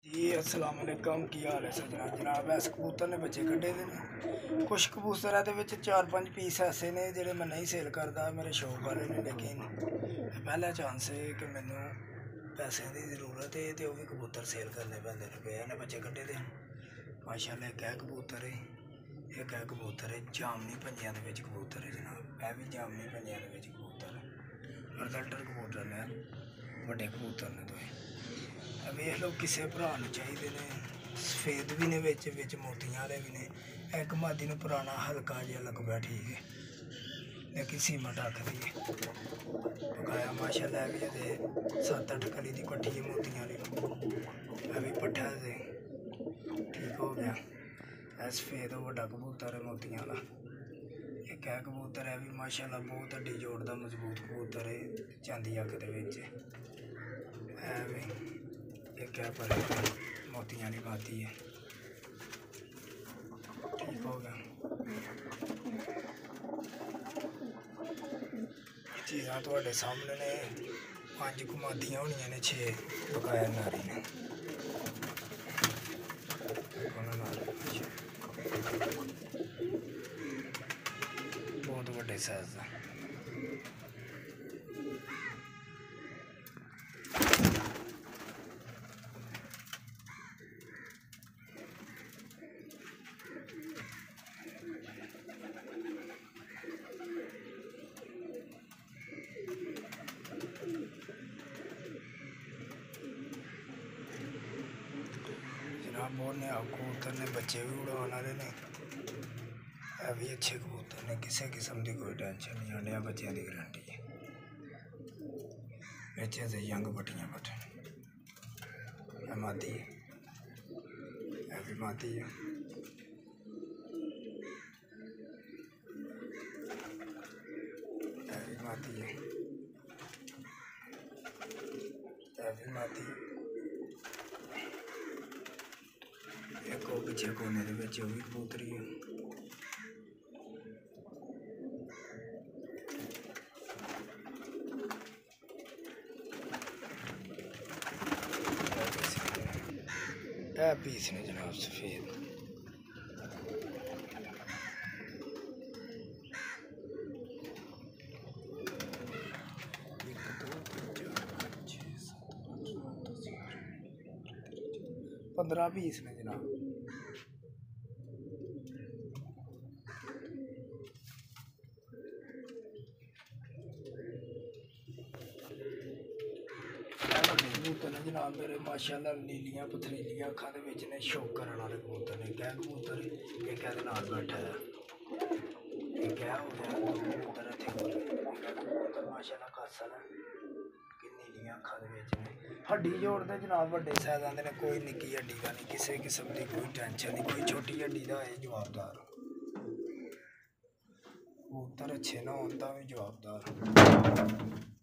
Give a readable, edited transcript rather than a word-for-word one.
जी अस्सलाम वालेकुम की हाल है सजना। जनाब इस कबूतर ने बच्चे कड्ढे दे ने। कुछ कबूतर दे विच 4-5 पीस ऐसे ने जिहड़े मैं नहीं सेल करता, मेरे शौक वाले ने, लेकिन पहला चांस है कि मैनू पैसे की जरूरत है तो वह भी कबूतर सेल करने पैंदे ने। पे ने बच्चे कड्ढे दे माशाअल्लाह। एक है कबूतर है, एक है कबूतर है जामनी पंजियां दे विच कबूतर है जनाब। यह भी जामनी पंजियां दे विच कबूतर अडल्टर कबूतर ने, बड़े कबूतर ने। तो वेख लो किसी भरा चाहिए ने, सफेद भी ने, विच मोतियां वाले भी ने। एक मादी नूं पुराना हल्का जिहा लगदा ठीक है, लेकिन सीमट आखदी है। पकाया माशाअल्लाह भी ते 7-8 कली दी पट्ठी है मोतियां वाली। भी पट्ठा से ठीक हो गया। सफेद वड्डा कबूतर है मोतियां वाला। एक है कबूतर है भी माशाअल्लाह बहुत हड्डी जोड़दा मजबूत कबूतर है, चांदी अख दे विच है भी। एक है पर मोतियां वाली मादी है, ठीक हो गया। चीज़ां तुहाडे सामने ने। 5 कुछ मादियां होनियां ने, 6 बकाया नारी ने। बहुत बड़े साइज का। बहुत ने कबूतर ने, बच्चे भी उड़ाने वाले ने। है भी अच्छे कबूतर ने, किसी किस्म की कोई टेंशन नहीं। अंडिया बच्चों की गारंटी है। बच्चे से यंग पट्टियां बटन मादी है, है भी मादी है। है भी मादी है, है भी मादी है। एक पिछे कोने के भी कबूतरी है। यह पीस ने जनाब सफेद। पंद्रह पीस ने जनाब। कबूतर ने जनाब मेरे माशाअल्लाह, नीलियां पथरीलियां अखां दे विच ने, शौक करने वाले कबूतर ने। कै कबूतर एक है नाल बैठा है, एक है हो गया दो कबूतर इत्थे। कबूतर माशाअल्लाह कासल है कि नीलियां अखां दे विच ने। हड्डी जोड़ते जनाब बड़े साइज़ आंदे ने, कोई निक्की हड्डी का नहीं, किसी किस्म की कोई टेंशन नहीं। कोई छोटी हड्डी का है जवाबदार कबूतर अच्छे ना होन तां भी जवाबदार।